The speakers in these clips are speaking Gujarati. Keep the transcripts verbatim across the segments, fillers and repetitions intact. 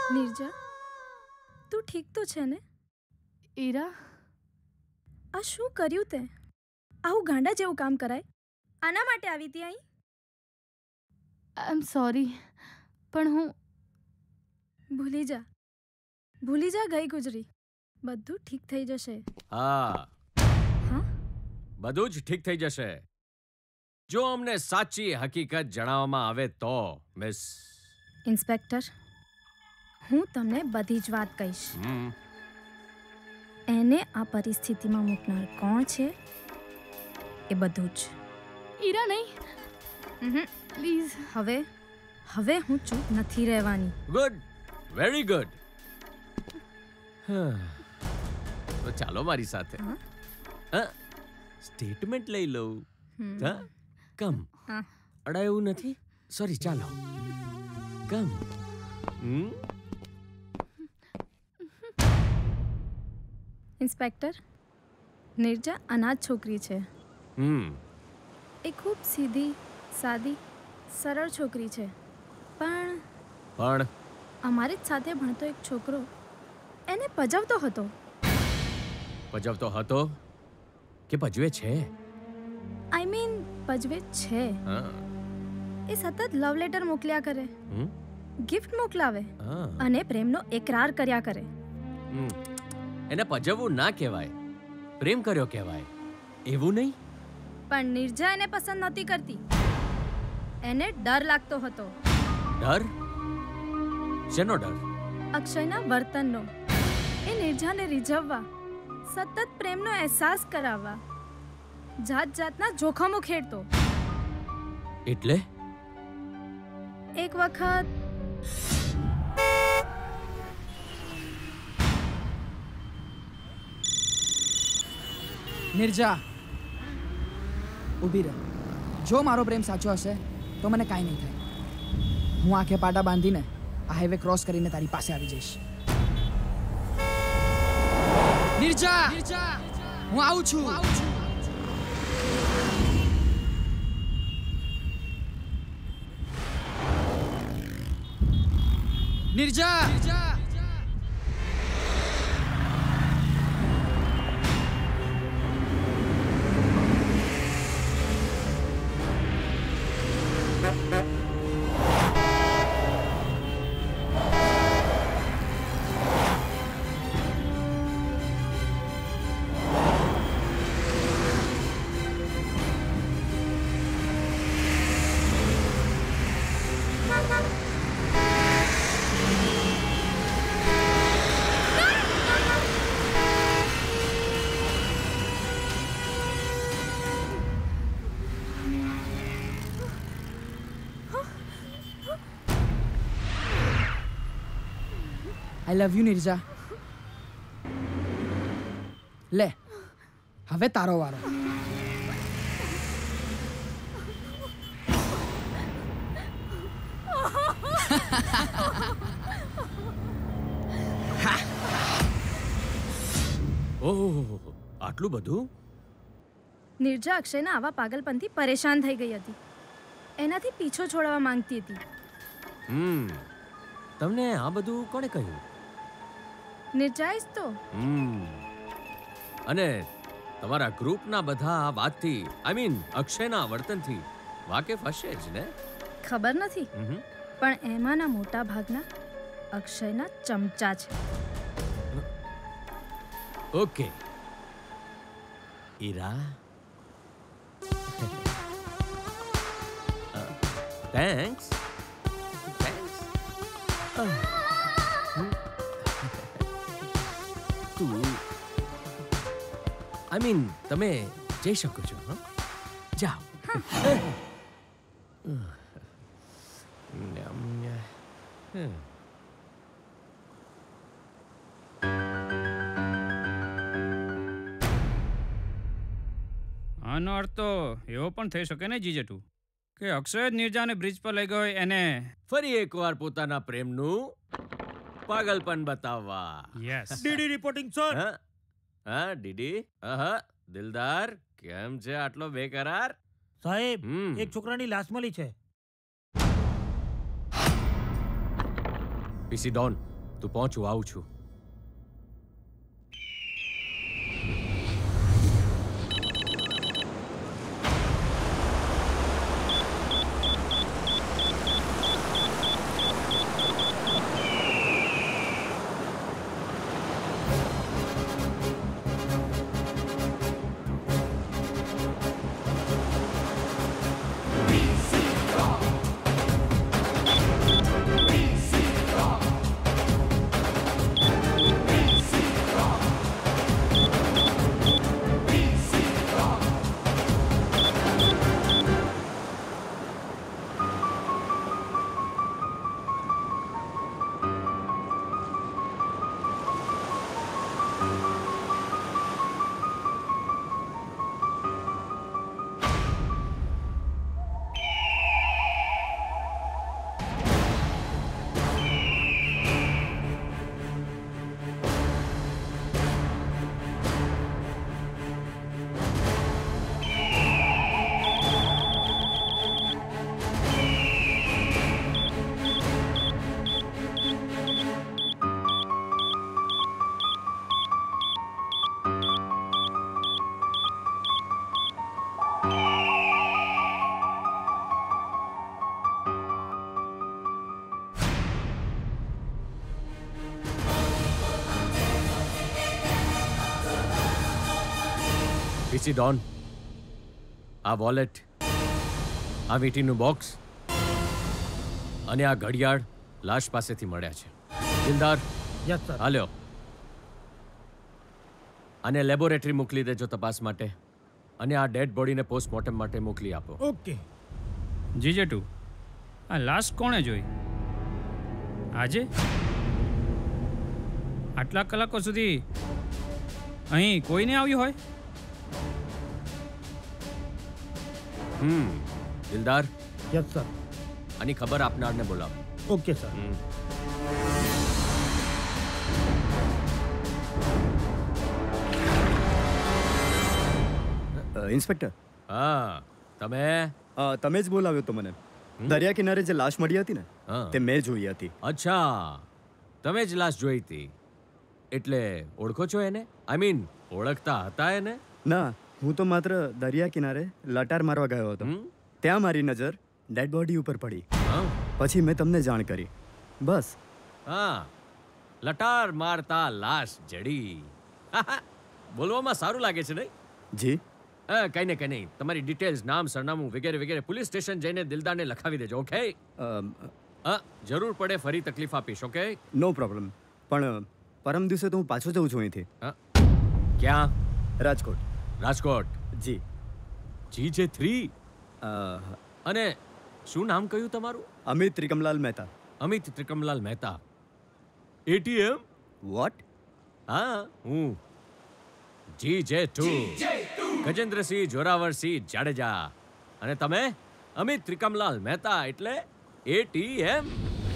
નિર્જા, તું ઠીક તો છે ને? ઈરા, આ શું કર્યું તે? આવું ગાંડા જેવું કામ કરાય? આના માટે આવી હતી અહીં? આઈ એમ સોરી, પણ હું ભૂલી જા, ભૂલી જા, ગઈ ગુજરી. બધું ઠીક થઈ જશે. હા હા, બધું જ ઠીક થઈ જશે જો અમને સાચી હકીકત જણાવવામાં આવે તો. મિસ ઇન્સ્પેક્ટર, હું તમને બધી જ વાત કહીશ. હમ એને આ પરિસ્થિતિમાં મૂકનાર કોણ છે એ બધું જ. ઈરા નહીં, પ્લીઝ. હવે હવે હું ચૂપ નથી રહેવાની. Good, very good. તો ચાલો મારી સાથે સ્ટેટમેન્ટ લઈ લઉં. હા, કમ. અડાયું નથી? સોરી, ચાલો કમ. ઇન્સ્પેક્ટર, નિર્જા અનાથ છોકરી છે. હમ એ ખૂબ સીધી, સાદી, સરળ છોકરી છે. પણ પણ અમારી જ સાથે ભણતો એક છોકરો એને પજવતો હતો. પજવતો હતો કે પજવે છે? આઈ મીન પજવે છે. હા. એ સતત લવ લેટર મોકલ્યા કરે, હમ ગિફ્ટ મોકલાવે હા. અને પ્રેમનો એકરાર કર્યા કરે. હમ. એને પજવવું ના કહેવાય, પ્રેમ કર્યો કહેવાય. એવું નહીં? પણ નિર્જા એને પસંદ નહોતી કરતી. એને ડર લાગતો હતો. ડર? શેનો ડર? અક્ષયના વર્તનનો. એ નિર્જાને રીઝવવા, સતત પ્રેમનો અહેસાસ કરાવવા, જાત જાતના જોખમો ખેડતો. એટલે એક વખત નિર્જા, ઊભી રહે. જો મારો પ્રેમ સાચો હશે તો મને કાંઈ નહીં થાય. હું આંખે પાટા બાંધીને આ હાઈવે ક્રોસ કરીને તારી પાસે આવી જઈશ. નિર્જા, હું આવું છું. Neerja, I love you Neerja. લે, હવે તારો વારો. ઓહ, આટલું બધું? નિર્જા અક્ષયના આવા પાગલપનથી પરેશાન થઈ ગઈ હતી. એનાથી પીછો છોડવા માંગતી હતી. હમ તમને આ બધું કોણે કહ્યું? નિર્જાએ જ તો. હમ અને તમારા ગ્રુપના બધા આ વાતથી, આઈ મીન અક્ષયના વર્તનથી વાકેફ હશે જ ને? ખબર નથી, હમ પણ એમાંના મોટા ભાગના અક્ષયના ચમચા છે. Okay Ira, thanks thanks. તું આઈ મીન તમે જઈ શકો છો. હા, જાઓ. આનો અર્થ તો એવો પણ થઈ શકે ને જીજેટુ કે અક્ષય જ નિર્જાને બ્રિજ પર લઈ ગયો એને ફરી એકવાર પોતાના પ્રેમનું પાગલપન બતાવવા. યસ. DD reporting sir. હા હા ડીડી. હા દિલદાર, કેમ છે આટલો બેકરાર? સાહેબ, હમ. એક છોકરાની લાશ મળી છે. પીસી ડોન, તું પહોંચ, હું આવું છું. પીસી ડોન, આ વોલેટ, આ વીટીનું બોક્સ અને આ ઘડિયાળ લાશ પાસેથી મળ્યા છે. Dildar, yes sir. હાલ્યો અને લેબોરેટરી મોકલી દેજો તપાસ માટે, અને આ ડેડ બોડીને પોસ્ટમોર્ટમ માટે મોકલી આપો. ઓકે. જીજેટુ, આ લાશ કોણે જોઈ? આજે આટલા કલાકો સુધી અહીં કોઈ નહીં આવ્યું હોય? Hmm Dildar, yes sir. આની ખબર આપનારને બોલાવો. Okay sir. ઇન્સ્પેક્ટર, હા તમે અ, તમે જ બોલાવ્યો તો મને. દરિયા કિનારે જે લાશ મળી હતી ને, હા. તે મેં જોઈ હતી. અચ્છા, તમે જ લાશ જોઈ હતી એટલે ઓળખો છો એને? આઈ મીન ઓળખતા હતા એને? ના, હું તો માત્ર દરિયા કિનારે લટાર મારવા ગયો હતો. હમ? ત્યાં મારી નજર ડેડ બોડી ઉપર પડી. હા પછી મેં તમને જાણ કરી. બસ. હા, લટાર મારતા લાશ જડી. બોલવામાં સારું લાગે છે નહીં? જી. હા, કઈ ને કઈ નહીં. તમારી ડિટેલ્સ, નામ, સરનામું વગેરે વગેરે પોલીસ સ્ટેશન જઈને દિલદારને લખાવી દેજો. ઓકે? અમ, હા, જરૂર પડે ફરી તકલીફ આપીશ. ઓકે? No problem. પણ પરમ દિવસે તો હું પાછો જઉં છું અહીંથી. હા. ક્યાં? રાજકોટ. રાજકોટ. જી. જી જે થ્રી. અ, અને શું નામ કહ્યું તમારું? અમિત ત્રિકમલાલ મહેતા. અમિત ત્રિકમલાલ મહેતા. એટીએમ? વોટ? હા, હું જી જે ટુ ગજેન્દ્રસિંહ જોરાવરસિંહ જાડેજા. અને તમે? અમિત ત્રિકમલાલ મહેતા એટલે એટીએમ.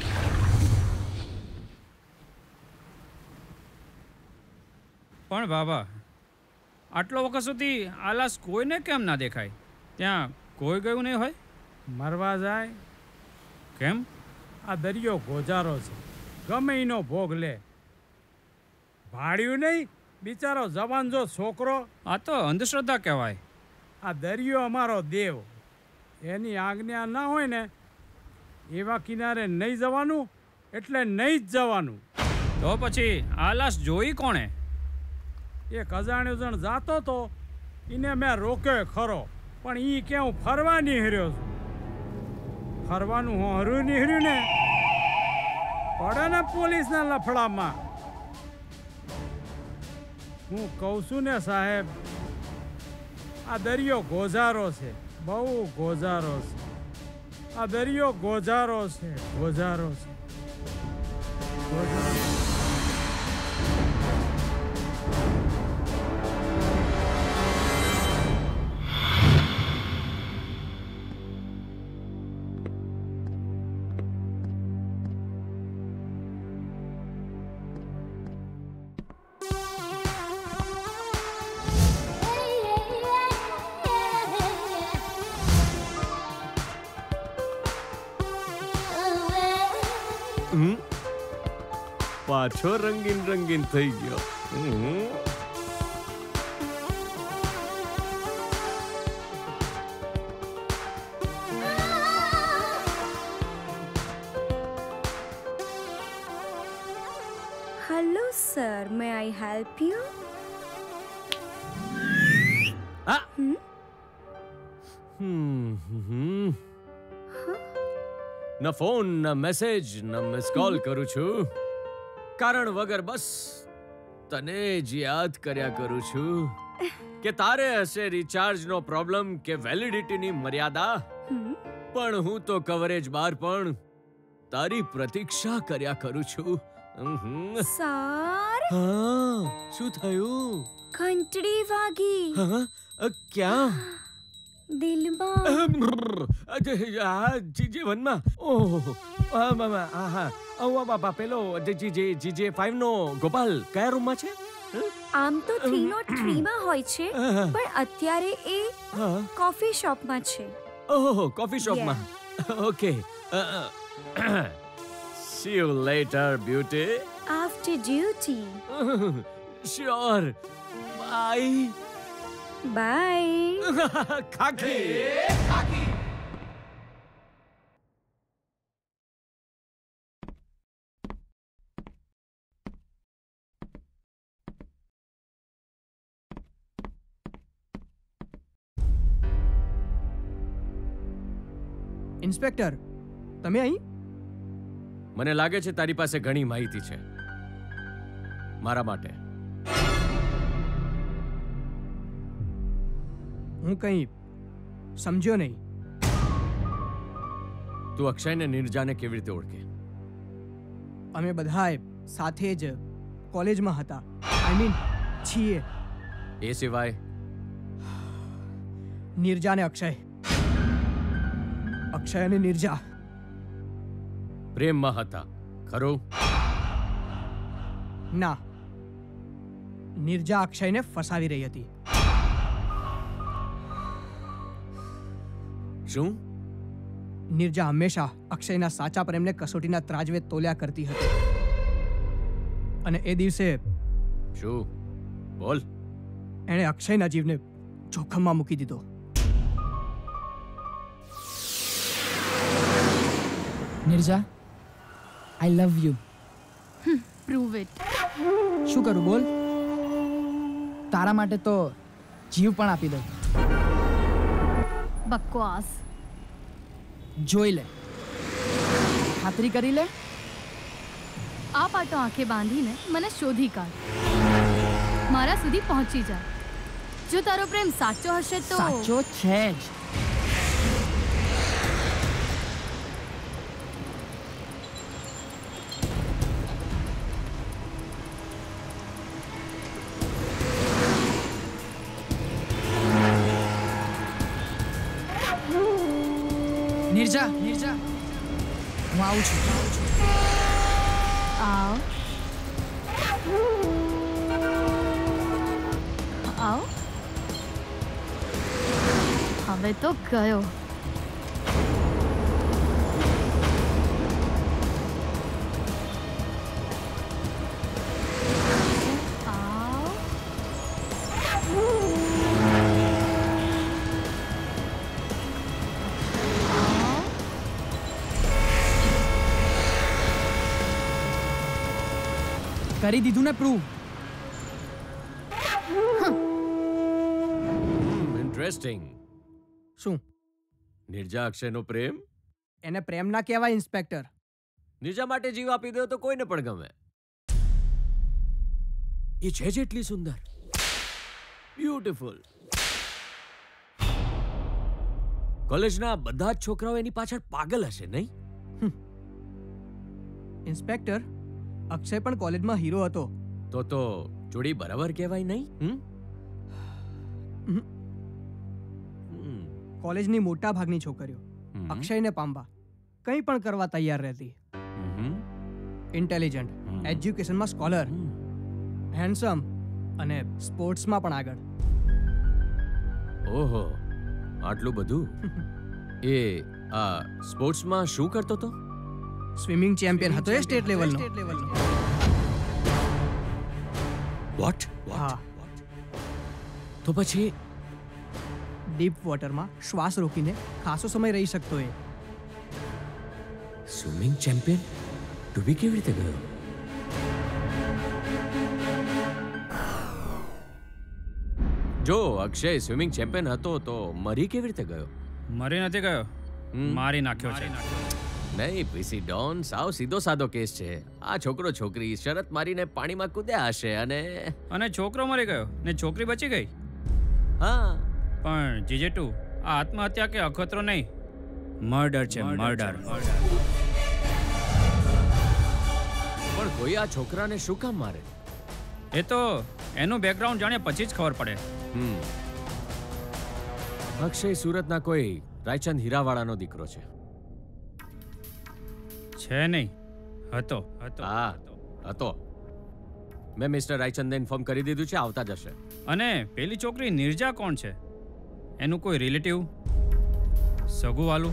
પણ બાબા, આટલો વખત સુધી આ લાશ કોઈને કેમ ના દેખાય? ત્યાં કોઈ ગયું નહીં હોય? મરવા જાય. કેમ? આ દરિયો ગોજારો છે, ગમે એનો ભોગ લે. ભાડ્યું નહીં બિચારો જવાન જો છોકરો. આ તો અંધશ્રદ્ધા કહેવાય. આ દરિયો અમારો દેવ, એની આજ્ઞા ના હોય ને એવા કિનારે નહીં જવાનું, એટલે નહીં જ જવાનું. તો પછી આ લાશ જોઈ કોણે? એક અજાણ્યો જણ જાતો તો એને મેં રોક્યો ખરો, પણ એ કે હું ફરવા નીહર્યો છું. ફરવાનું હું હરું નીહર્યું ને પડે ને પોલીસના લફડામાં. હું કહું છું ને સાહેબ, આ દરિયો ગોજારો છે, બહુ ગોજારો છે. આ દરિયો ગોજારો છે, ગોજારો છે, ગોજારો. પાછો રંગીન રંગીન થઈ ગયો. Hello, sir. May I help you? Ah. Hmm. Hmm. ન ફોન ન મેસેજ ન મિસ કોલ કરું છું. કારણ વગર બસ તને જ યાદ કર્યા કરું છું કે તારે હશે રિચાર્જનો પ્રોબ્લેમ કે વેલિડિટીની મર્યાદા, પણ હું તો કવરેજ બાર પણ તારી પ્રતીક્ષા કર્યા કરું છું. સર, હા, શું થયું? ઘંટડી વાગી. હા, ક્યાં? દિલમાં. જીવનમાં. ઓહ, હા, પેલો જીજે ફાઈવ નો ગોપાલ કયા રૂમમાં છે? આમ તો થ્રી નોટ થ્રી માં હોય છે, પણ અત્યારે એ કોફી શોપમાં છે. ઓહ, કોફી શોપમાં. Okay. See you later, beauty. After duty. Sure. Bye. Bye. Khaki. Khaki. Inspector, તમે અહીં? મને લાગે છે તારી પાસે ઘણી માહિતી છે મારા માટે. હું કંઈ સમજ્યો નહીં. તું અક્ષય ને નિર્જાને કેવી રીતે ઓળખે? અમે બધાએ સાથે જ કોલેજમાં હતા. આઈ મીન છીએ. એ સિવાય નિર્જા ને અક્ષય. અક્ષય અને નિર્જા પ્રેમમાં હતા, ખરું? ના, નિર્જા અક્ષયને ફસાવી રહી હતી. શું? નિર્જા હંમેશા અક્ષયના સાચા પ્રેમને કસોટીના ત્રાજવે તોલ્યા કરતી હતી. અને એ દિવસે શું? બોલ. એણે અક્ષયના જીવને જોખમમાં મૂકી દીધો. Neerja, I love you. Prove it. શું કરું બોલ? તારા માટે તો જીવ પણ આપી દઉં. બકવાસ. જોઈ લે, ખાતરી કરી લે. આ પાટો આંખે બાંધીને મને શોધી કાઢ, મારા સુધી પહોંચી જા. જો તારો પ્રેમ સાચો હશે તો. સાચો છે જ. નિર્જા, નિર્જા, હું આવું છું. આવ આવ. હવે તો ગયો. કરી દીધું ને પ્રૂવ. ઇન્ટરેસ્ટિંગ. શું? નિર્જા અક્ષયનો પ્રેમ? એને પ્રેમ ના કહેવાય ઇન્સ્પેક્ટર. નિર્જા માટે જીવ આપી દો તો કોઈને પણ ગમે. એ છે જેટલી સુંદર, બ્યુટીફુલ. કોલેજના બધા જ છોકરાઓ એની પાછળ પાગલ હશે, નહીં? ઇન્સ્પેક્ટર, અક્ષય પણ કોલેજમાં હીરો હતો. તો તો જોડી બરાબર કહેવાય, નહીં? કોલેજની મોટા ભાગની છોકરીઓ અક્ષયને પામવા કંઈ પણ કરવા તૈયાર રહેતી. ઇન્ટેલિજન્ટ, એજ્યુકેશનમાં સ્કોલર, હેન્ડસમ અને સ્પોર્ટ્સમાં પણ આગળ. ઓહો, આટલું બધું. એ આ સ્પોર્ટ્સમાં શું કરતો હતો? સ્વિમિંગ ચેમ્પિયન હતો એ સ્ટેટ લેવલનો. વોટ હા તો પછી ડીપ વોટરમાં શ્વાસ રોકીને ખાસો સમય રહી શકતો એ. સ્વિમિંગ ચેમ્પિયન ડૂબી કેવી રીતે ગયો? જો અક્ષય સ્વિમિંગ ચેમ્પિયન હતો તો મરી કેવી રીતે ગયો? મરી નથી ગયો, મારી નાખ્યો છે. નહીં પીસી ડોન, સાવ સીધો સાદો કેસ છે. આ છોકરો છોકરી શરત મારીને પાણીમાં કૂદ્યા હશે અને અને છોકરો મરી ગયો ને છોકરી બચી ગઈ. હા પણ જીજે ટુ, આ આત્મહત્યા કે અખતરો નહીં, મર્ડર છે, મર્ડર. પણ કોઈ આ છોકરાને શું કામ મારે? એ તો એનું બેકગ્રાઉન્ડ જાણે પછી જ ખબર પડે. હમ અક્ષય સુરતના કોઈ રાયચંદ હીરાવાળાનો દીકરો છે. છે નહીં, હતો હતો હા હતો. મેં મિસ્ટર રાયચંદને ઇન્ફોર્મ કરી દીધું છે, આવતા જ હશે. અને પેલી છોકરી નિર્જા કોણ છે? એનું કોઈ રિલેટિવ, સગુવાલું?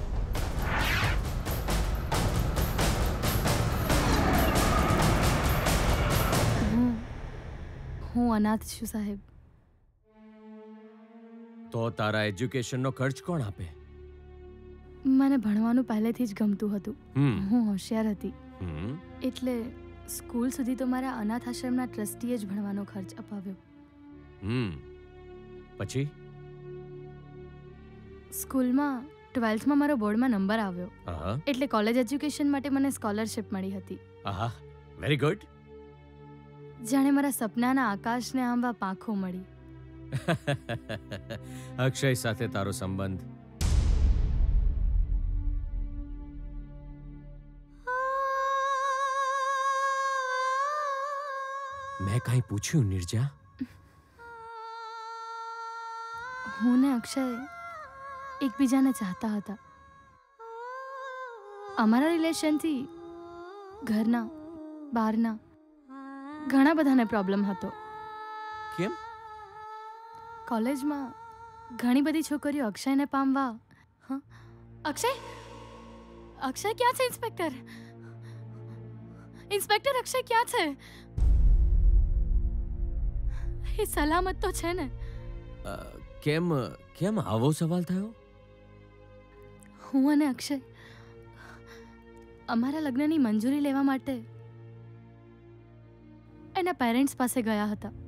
હું અનાથ છું સાહેબ. તો તારા એજ્યુકેશનનો ખર્ચ કોણ આપે? મને ભણવાનું પહેલેથી જ ગમતું હતું. હમ હું હોશિયાર હતી, હમ એટલે સ્કૂલ સુધી તો મારા અનાથ આશ્રમના ટ્રસ્ટીએ જ ભણવાનો ખર્ચ અપાવ્યો. હમ પછી સ્કૂલમાં ટ્વેલ્થમાં મારો બોર્ડમાં નંબર આવ્યો, હા એટલે કોલેજ એજ્યુકેશન માટે મને સ્કોલરશિપ મળી હતી. આહા વેરી ગુડ. જાણે મારા સપનાના આકાશને આંબા પાંખો મળી. અક્ષય સાથે તારો સંબંધ? મેં કાંઈ પૂછ્યું નિર્જા? હું ને અક્ષય એકબીજાને ચાહતા હતા. અમારા રિલેશનથી ઘરના બહારના ઘણા બધાને પ્રોબ્લેમ હતો. કેમ? કોલેજમાં ઘણી બધી છોકરીઓ અક્ષયને પામવા. હા અક્ષય, અક્ષય ક્યાં છે? ઇન્સ્પેક્ટર, ઇન્સ્પેક્ટર અક્ષય ક્યાં છે? એ સલામત તો છે ને? કેમ કેમ આવો સવાલ થયો? હું અને અક્ષય અમારા લગ્નની મંજૂરી લેવા માટે એના પેરેન્ટ્સ પાસે ગયા હતા.